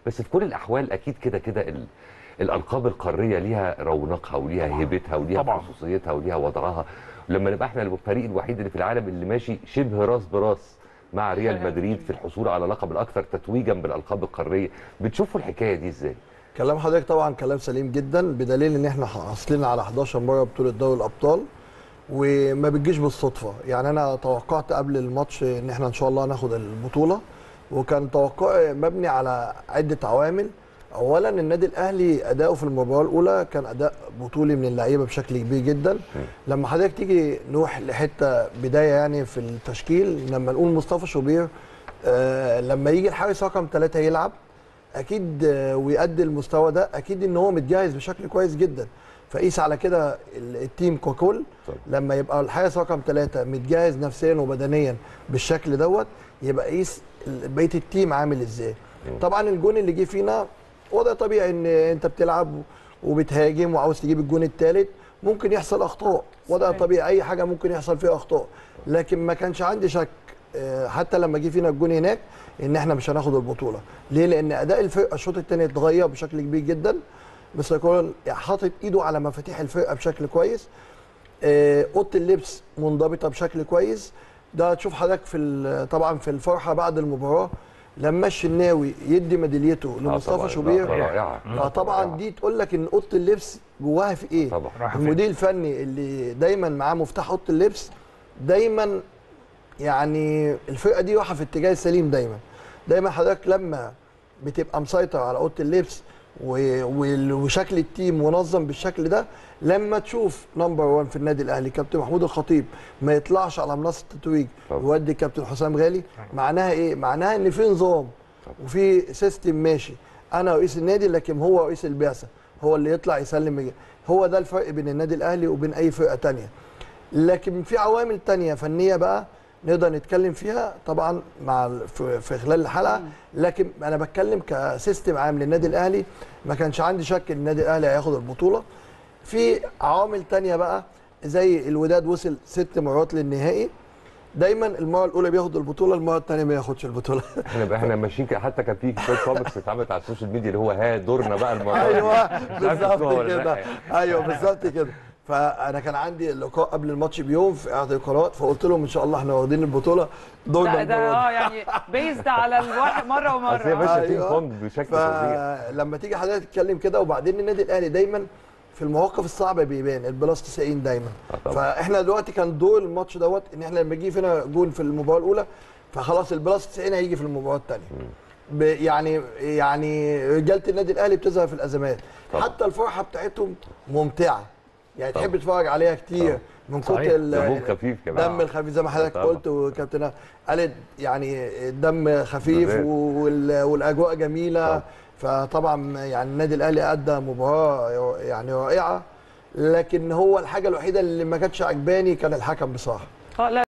بس في كل الاحوال اكيد كده كده الالقاب القاريه ليها رونقها وليها هيبتها وليها خصوصيتها وليها وضعها. لما نبقى احنا الفريق الوحيد اللي في العالم اللي ماشي شبه راس براس مع ريال مدريد في الحصول على لقب الاكثر تتويجا بالالقاب القاريه، بتشوفوا الحكايه دي ازاي؟ كلام حضرتك طبعا كلام سليم جدا، بدليل ان احنا حاصلين على 11 مره بطوله دوري الابطال وما بتجيش بالصدفه. يعني انا توقعت قبل الماتش ان احنا ان شاء الله هناخد البطوله، وكان توقعي مبني على عده عوامل. اولا النادي الاهلي اداؤه في المباراه الاولى كان اداء بطولي من اللعيبه بشكل كبير جدا. لما حضرتك تيجي نروح لحته بدايه يعني في التشكيل، لما نقول مصطفى شوبير لما يجي الحارس رقم 3 يلعب اكيد ويؤدي المستوى ده، اكيد ان هو متجهز بشكل كويس جدا. فقيس على كده التيم ككل، لما يبقى الحارس رقم 3 متجهز نفسيا وبدنيا بالشكل دوت، يبقى قيس بقيه التيم عامل ازاي. طبعا الجون اللي جه فينا وضع طبيعي، ان انت بتلعب وبتهاجم وعاوز تجيب الجون الثالث، ممكن يحصل اخطاء، وضع طبيعي، اي حاجه ممكن يحصل فيها اخطاء. لكن ما كانش عندي شك حتى لما جه فينا الجون هناك ان احنا مش هناخد البطوله. ليه؟ لان اداء الفرقه الشوط الثاني اتغير بشكل كبير جدا. مستر كولر حاطط ايده على مفاتيح الفرقه بشكل كويس. اوضه اللبس منضبطه بشكل كويس. ده تشوف حضرتك في طبعا في الفرحه بعد المباراه لما الشناوي يدي ميداليته لمصطفى شوبير، رائعه. طبعا دي تقول لك ان اوضه اللبس جواها في ايه. المدير الفني اللي دايما معاه مفتاح اوضه اللبس دايما، يعني الفرقه دي رايحه في اتجاه السليم دايما حضرتك لما بتبقى مسيطر على اوضه اللبس وشكل التيم منظم بالشكل ده، لما تشوف نمبر 1 في النادي الاهلي كابتن محمود الخطيب ما يطلعش على منصه التتويج ويودي كابتن حسام غالي، معناها ايه؟ معناها ان في نظام وفي سيستم ماشي. انا رئيس النادي لكن هو رئيس البعثه، هو اللي يطلع يسلم. هو ده الفرق بين النادي الاهلي وبين اي فرقه ثانيه. لكن في عوامل ثانيه فنيه بقى نقدر نتكلم فيها طبعا في خلال الحلقه، لكن انا بتكلم كسيستم عام للنادي الاهلي. ما كانش عندي شك ان النادي الاهلي هياخد البطوله. في عوامل تانية بقى زي الوداد وصل 6 مرات للنهائي، دايما المره الاولى بياخد البطوله، المره الثانيه ما ياخدش البطوله. احنا ماشيين حتى كان في شويه كوميكس اتعملت على السوشيال ميديا اللي هو دورنا بقى المره ايوه بالظبط كده، ايوه بالظبط كده. فانا كان عندي لقاء قبل الماتش بيوم في احد القنوات، فقلت لهم ان شاء الله احنا واخدين البطوله دورنا ده يعني بيزد على الواحد مره ومره. بس يا باشا تيم فوند بشكل فظيع. لما تيجي حضرتك تتكلم كده، وبعدين النادي الاهلي دايما في المواقف الصعبه بيبان البلاس 90 دايما. فاحنا دلوقتي كان دور الماتش دوت ان احنا لما يجي فينا جون في المباراه الاولى فخلاص البلاس 90 هيجي في المباراه الثانيه. يعني رجاله النادي الاهلي بتظهر في الازمات. حتى الفرحه بتاعتهم ممتعه، يعني تحب تتفرج عليها كتير من كتر الدم خفيف كمان، الدم الخفيف زي ما حضرتك قلت وكابتن قالت، يعني الدم خفيف والاجواء جميله. فطبعا يعني النادي الاهلي ادى مباراه يعني رائعه، لكن هو الحاجه الوحيده اللي ما كانتش عجباني كان الحكم بصراحه.